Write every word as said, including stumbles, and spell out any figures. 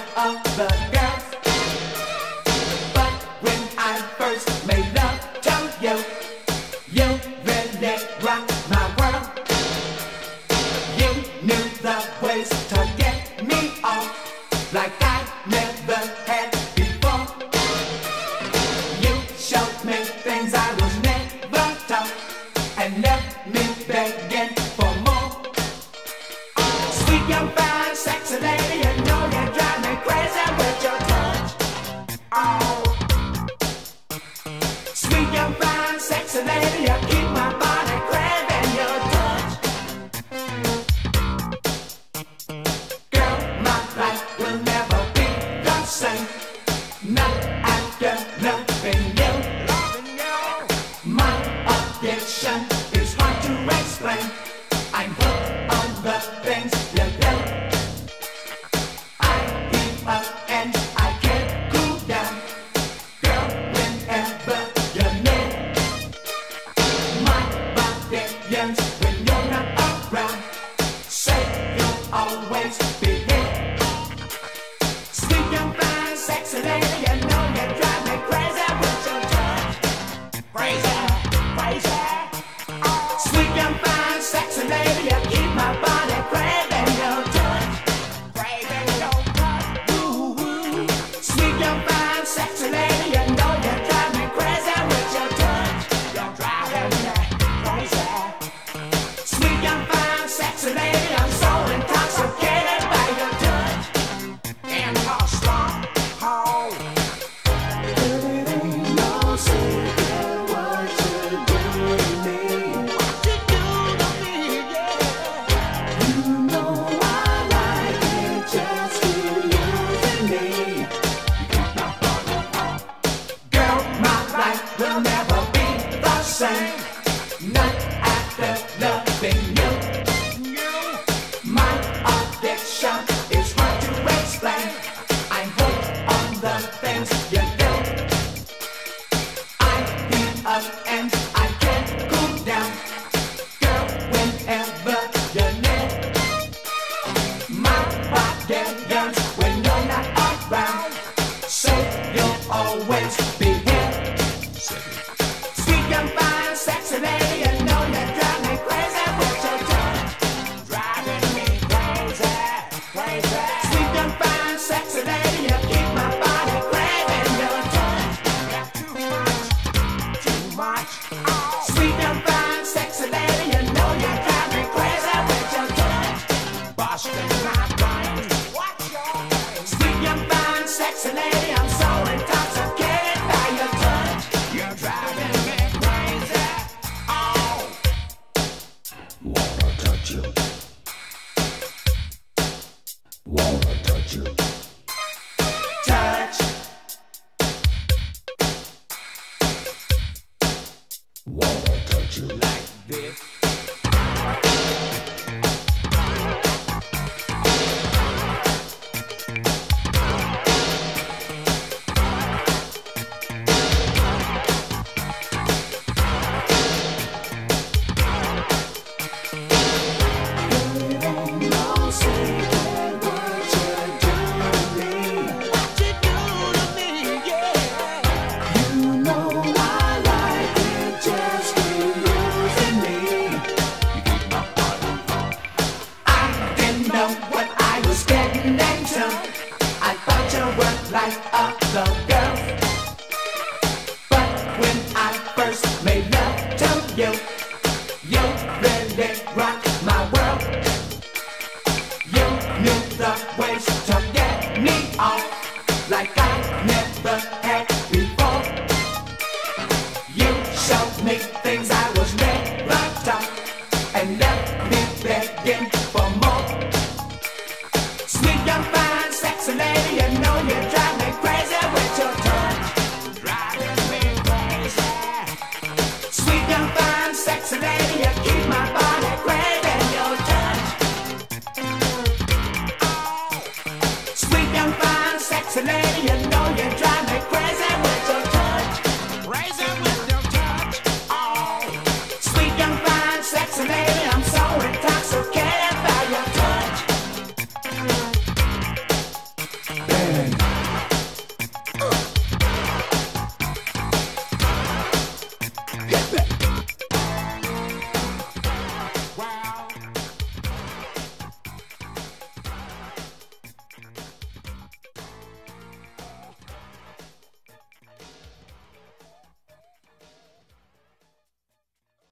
other girls. But when I first made love to you, you really rocked my world. You knew the ways to get me off like I never had before. You showed me things I was never taught and left me begging for more. Sweet young fine sexy lady, you know you drive me crazy with your touch. Oh, sweet young fine sexy lady, you keep my body craving your touch. Girl, my life will never be the same, not after loving you. My addiction is hard to explain. I'm hooked on the things you do. I heat up and I can't cool down. Girl, whenever you're near, my body yearns when you're not around. Say you'll always be here. Sweet young fine sexy lady, you know you drive me crazy with your touch. Crazy, crazy. Sweet young fine sexy lady, you keep my body craving your touch. Craving your touch. Ooh, ooh. Sweet young fine sexy lady, you know you drive me crazy with your touch. You're driving me crazy. Sweet young fine sexy lady, I'm so intoxicated by your touch. In her stronghold. It ain't no secret what you do to me. What you do to me, yeah. You know I like it, just keep using me. Girl, my life will never be the same, not after loving you. My addiction is hard to explain. I'm hooked on the things you do. I heat up and I can't cool down. Girl, whenever you're near, my body yearns when you're not around. Say you'll always be here. Sweet young fine sexy lady, you know you drive me crazy with your touch. Driving me crazy, crazy. Sweet young fine sexy lady, you keep my body craving your touch. Got too much, too much. Oh. Sweet young fine sexy lady, you know you drive me crazy with your touch. Busting my brain, what's your name? Sweet young fine sexy lady, I'm so intoxicated by your touch. You're driving me crazy. Oh, wanna touch you, wanna touch you. Touch, wanna touch you like this. No secret what you do to me. What you do to me, yeah. You know I like it, just keep using me. I didn't know what I was getting into. I thought you were like other girls. But when I first made love to you, you really rocked my world. You knew the ways to get me off like I never had before. You showed me things I was never taught and left me begging for more. Sweet young fine sexy lady, you know you drive me crazy with your touch. Driving me crazy. Sweet young fine sexy lady, you keep my body craving your touch. Sweet young fine sexy lady, you